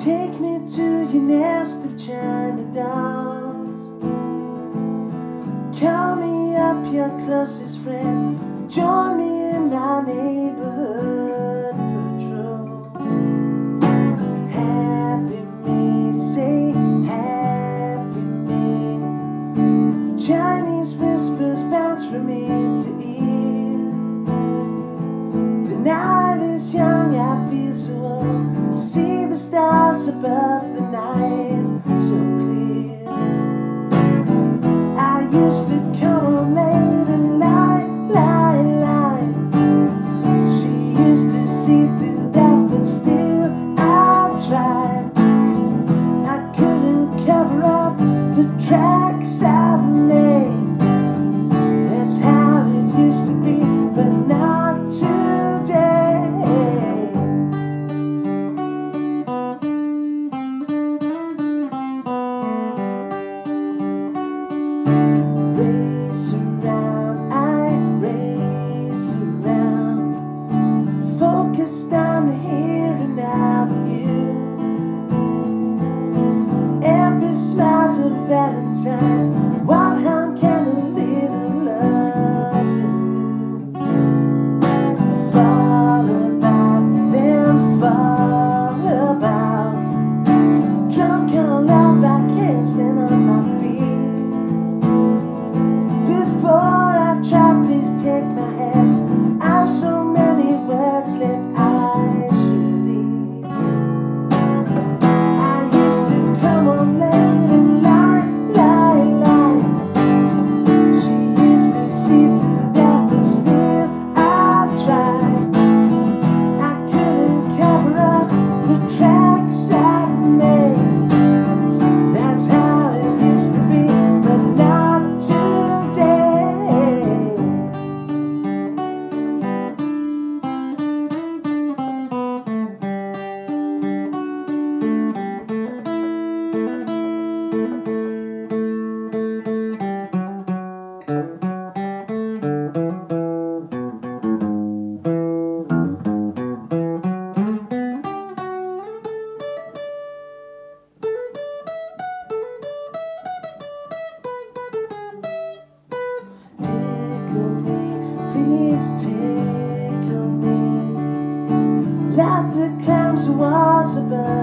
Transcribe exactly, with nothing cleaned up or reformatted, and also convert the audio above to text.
Take me to your nest of China dolls. Call me up your closest friend. Join me in my neighborhood patrol. Happy me, say happy me. Chinese whispers bounce from ear to ear. The night is young, I feel so old. See the stars above the night so clear. I used to come home late and lie, lie, lie. She used to see through that, but still I tried. I couldn't cover up the tracks I've made. That's how it used to be, but not today. Race around, I race around, focused on the here and now with you. Every smile's a valentine. What harm can a little loving do? Fall about, then fall about. Drunk on love, I can't stand on my feet. Before I try, please take my hand. I've so many words left I should eat. I used to come home late and lie, lie, lie. She used to see through that, but still I tried. I couldn't cover up the tracks I've made. That's how it used to be, but not today. Tickle me, please tickle me, like the clouds who was above.